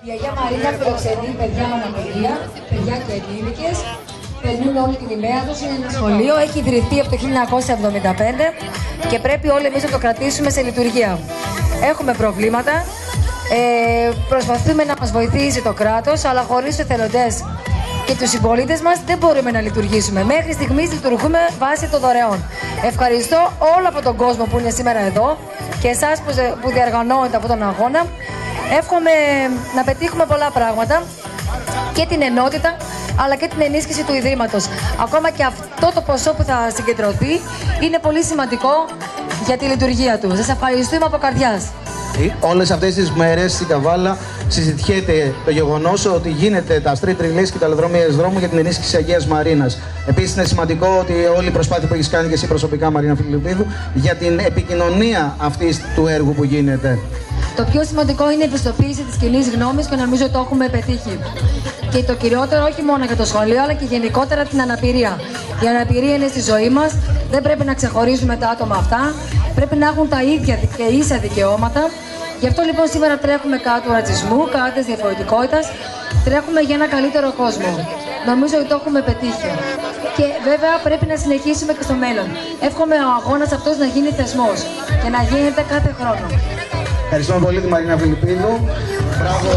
Η Αγία Μαρίνα φιλοξενεί παιδιά με αναπηρία, παιδιά και ενήλικες. Περνούν όλη την ημέρα τους, είναι ένα σχολείο, έχει ιδρυθεί από το χίλια εννιακόσια εβδομήντα πέντε και πρέπει όλοι εμείς να το κρατήσουμε σε λειτουργία. Έχουμε προβλήματα, ε, προσπαθούμε να μας βοηθήσει το κράτος, αλλά χωρίς τους εθελοντές και τους συμπολίτες μας δεν μπορούμε να λειτουργήσουμε. Μέχρι στιγμής λειτουργούμε βάσει των δωρεών. Ευχαριστώ όλο από τον κόσμο που είναι σήμερα εδώ και εσάς που διοργανώνετε αυτόν τον αγώνα. Εύχομαι να πετύχουμε πολλά πράγματα και την ενότητα αλλά και την ενίσχυση του Ιδρύματος. Ακόμα και αυτό το ποσό που θα συγκεντρωθεί είναι πολύ σημαντικό για τη λειτουργία του. Σας ευχαριστούμε από καρδιάς. Όλες αυτές τις μέρες στην Καβάλα συζητιέται το γεγονός ότι γίνεται τα street relays και τα λεωδρομίες δρόμου για την ενίσχυση της Αγίας Μαρίνας. Επίσης είναι σημαντικό ότι όλη η προσπάθεια που έχεις κάνει και εσύ προσωπικά, Μαρίνα Φιλιππίδου, για την επικοινωνία αυτής του έργου που γίνεται. Το πιο σημαντικό είναι η ευαισθητοποίηση της κοινής γνώμης και νομίζω το έχουμε πετύχει. Και το κυριότερο όχι μόνο για το σχολείο αλλά και γενικότερα την αναπηρία. Η αναπηρία είναι στη ζωή μας, δεν πρέπει να ξεχωρίζουμε τα άτομα αυτά, πρέπει να έχουν τα ίδια και ίσα δικαιώματα. Γι' αυτό λοιπόν σήμερα τρέχουμε κάτω του ρατσισμού, κάτω της διαφορετικότητας, τρέχουμε για ένα καλύτερο κόσμο. Νομίζω ότι το έχουμε πετύχει. Και βέβαια πρέπει να συνεχίσουμε και στο μέλλον. Εύχομαι ο αγώνας αυτός να γίνει θεσμός και να γίνεται κάθε χρόνο. Ευχαριστούμε πολύ τη Μαρίνα Φιλιππίδου. Μπράβο.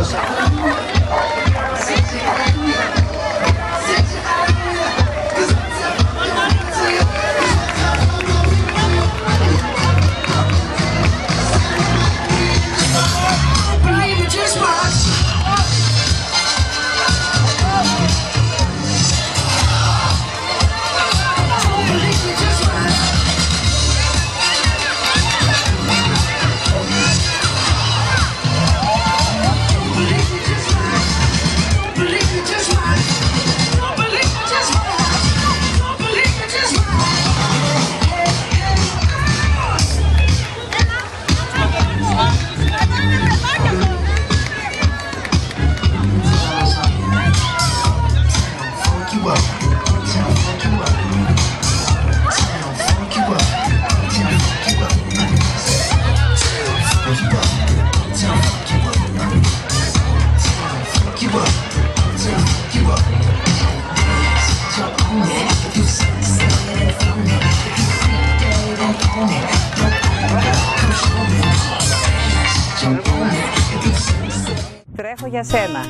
Τρέχω για σένα.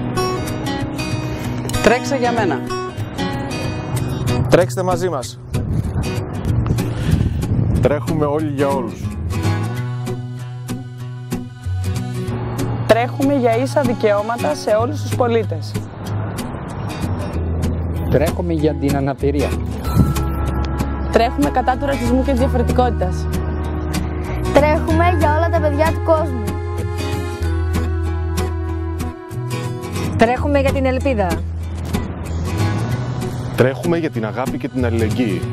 Τρέξε για μένα. Τρέξτε μαζί μας. Τρέχουμε όλοι για όλους. Τρέχουμε για ίσα δικαιώματα σε όλους τους πολίτες. Τρέχουμε για την αναπηρία. Τρέχουμε κατά του ρατσισμού και της διαφορετικότητας. Τρέχουμε για όλα τα παιδιά του κόσμου. Τρέχουμε για την ελπίδα. Τρέχουμε για την αγάπη και την αλληλεγγύη.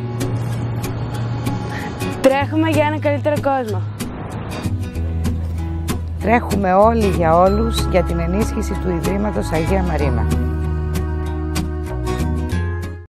Τρέχουμε για ένα καλύτερο κόσμο. Τρέχουμε όλοι για όλους για την ενίσχυση του Ιδρύματος Αγία Μαρίνα.